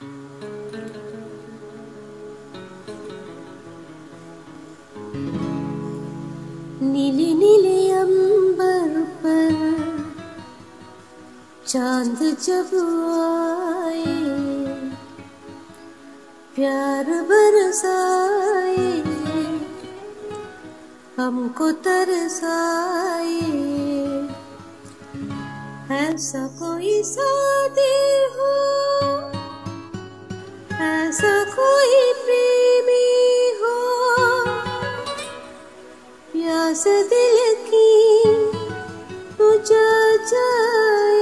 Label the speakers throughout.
Speaker 1: नीले नीले अंबर पर चांद जब आए, प्यार बरसाए, हमको तरसाए। ऐसा कोई साथी हो, ऐसा कोई प्रेमी हो, प्यास दिल की बुझा जाए।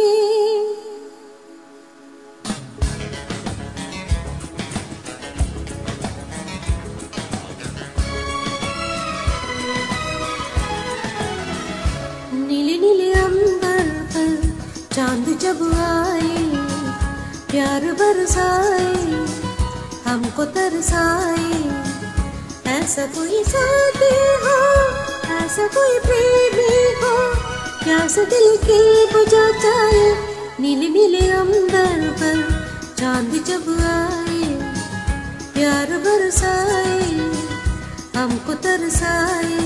Speaker 1: नीले नीले अंबर पर चांद जब आए, प्यार बरसाए, हमको तरसाए। ऐसा कोई साथी हो, ऐसा कोई प्रेमी हो, प्यास दिल की बुझा जाए। नीले नीले अंबर पर चांद जब आए, प्यार बरसाए, हमको तरसाए।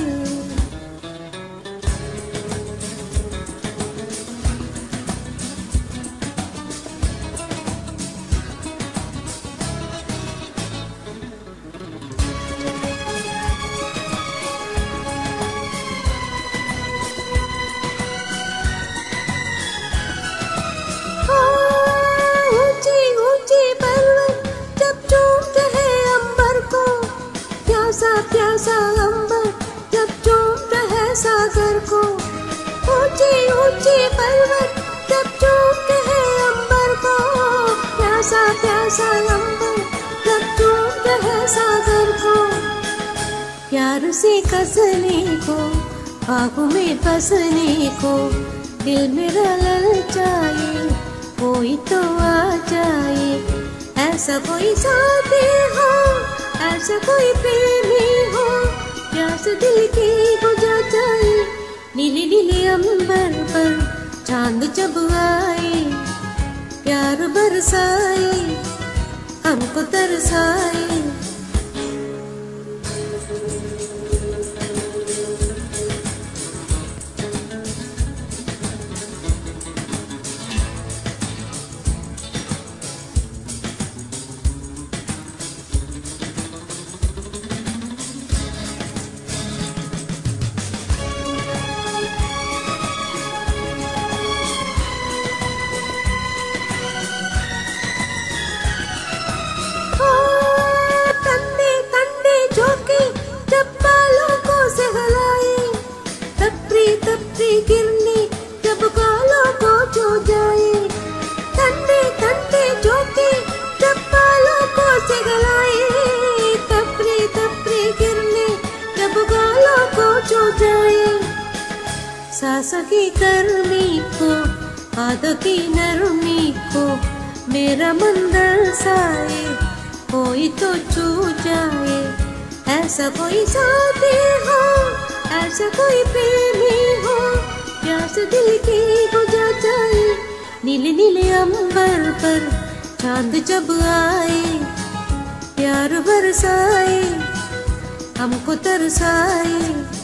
Speaker 1: प्यासा अंबर जब चूमता है सागर को, ऊंची ऊंची पर्वत जब चूमते हैं अंबर को। प्यासा प्यासा अंबर जब चूमता है सागर को। प्यार से कसने को, आँखों में बसने को, दिल मेरा ललचाए, कोई तो आ जाए। ऐसा कोई साथी हो, ऐसा कोई प्रेमी हो, प्यास दिल की बुझा जाए। नीले नीले अंबर पर चांद जब आए, प्यार बरसाए, हमको तरसाए। गिरने जब गालों को छू जाए, ठंडे ठंडे झोंके जब बालों को सिगलाए। तपरी तपरी गिरने जब गालों को छू जाए। सांसों की गर्मी को, हाथों की नरमी को, मेरा मन दर्शाए, कोई तो छू जाए। ऐसा कोई साथी हो, ऐसा कोई प्रेमी हो, प्यास दिल की बुझा जाए। नीले नीले अंबर पर चांद जब आए, प्यार बरसाए, हमको तरसाए।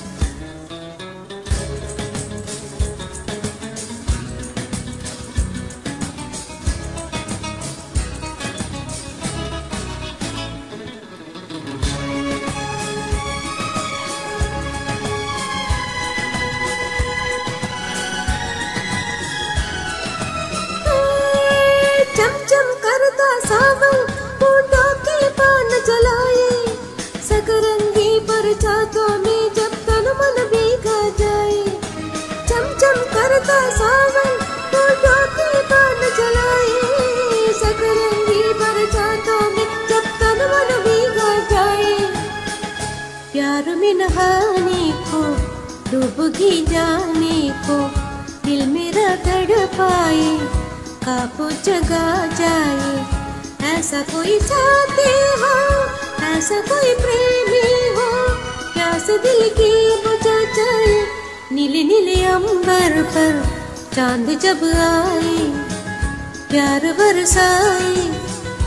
Speaker 1: चमचम करता सावन फूलों के पान जलाए, सकरंगी बरसातों में जब तन मन भीगा जाए। चमचम करता सावन फूलों के पान जलाए, सकरंगी बरसातों में जब तन मन भीगा जाए। प्यार में नहाने को, डूबगी जाने को, दिल मेरा तड़पाए, काबू जगा जाए। ऐसा कोई साथी हो, ऐसा कोई प्रेमी हो, प्यास दिल की बुझा जाए। नीले नीले अंबर पर चांद जब आए, प्यार बरसाए,